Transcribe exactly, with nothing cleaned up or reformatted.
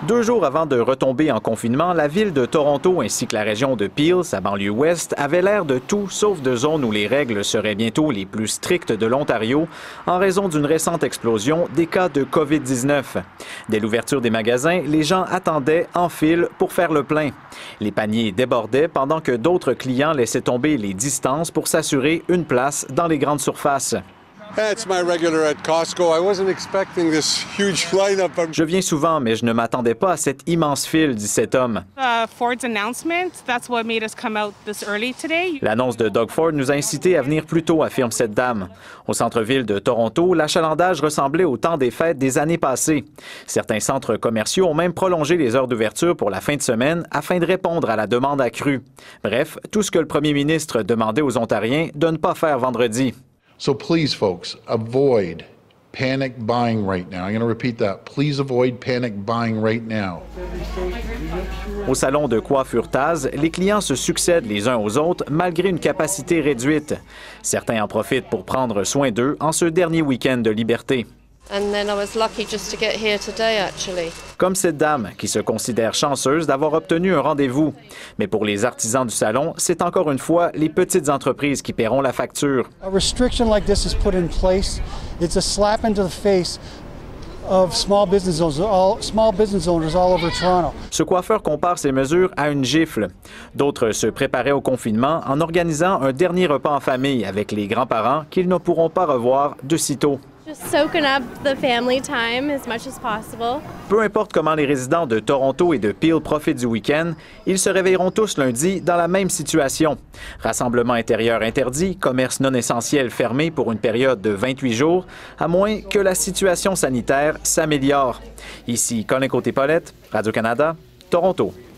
Deux jours avant de retomber en confinement, la ville de Toronto ainsi que la région de Peel, sa banlieue ouest, avaient l'air de tout sauf de zones où les règles seraient bientôt les plus strictes de l'Ontario en raison d'une récente explosion des cas de COVID dix-neuf. Dès l'ouverture des magasins, les gens attendaient en file pour faire le plein. Les paniers débordaient pendant que d'autres clients laissaient tomber les distances pour s'assurer une place dans les grandes surfaces. Je viens souvent, mais je ne m'attendais pas à cette immense file, dit cet homme. L'annonce de Doug Ford nous a incités à venir plus tôt, affirme cette dame. Au centre-ville de Toronto, l'achalandage ressemblait au temps des fêtes des années passées. Certains centres commerciaux ont même prolongé les heures d'ouverture pour la fin de semaine afin de répondre à la demande accrue. Bref, tout ce que le premier ministre demandait aux Ontariens de ne pas faire vendredi. So please, folks, avoid panic buying right now. I'm going to repeat that. Please avoid panic buying right now. Au salon de coiffure Taz, les clients se succèdent les uns aux autres malgré une capacité réduite. Certains en profitent pour prendre soin d'eux en ce dernier week-end de liberté. And then I was lucky just to get here today, actually. Comme cette dame qui se considère chanceuse d'avoir obtenu un rendez-vous. Mais pour les artisans du salon, c'est encore une fois les petites entreprises qui paieront la facture. A restriction like this is put in place. It's a slap into the face of small business owners, all, small business owners all over Toronto. Ce coiffeur compare ces mesures à une gifle. D'autres se préparaient au confinement en organisant un dernier repas en famille avec les grands-parents qu'ils ne pourront pas revoir de sitôt. Just soaking up the family time as much as possible. Peu importe comment les résidents de Toronto et de Peel profitent du week-end, ils se réveilleront tous lundi dans la même situation. Rassemblement intérieur interdit, commerce non essentiel fermé pour une période de vingt-huit jours, à moins que la situation sanitaire s'améliore. Ici Colin Côté-Paulette, Radio-Canada, Toronto.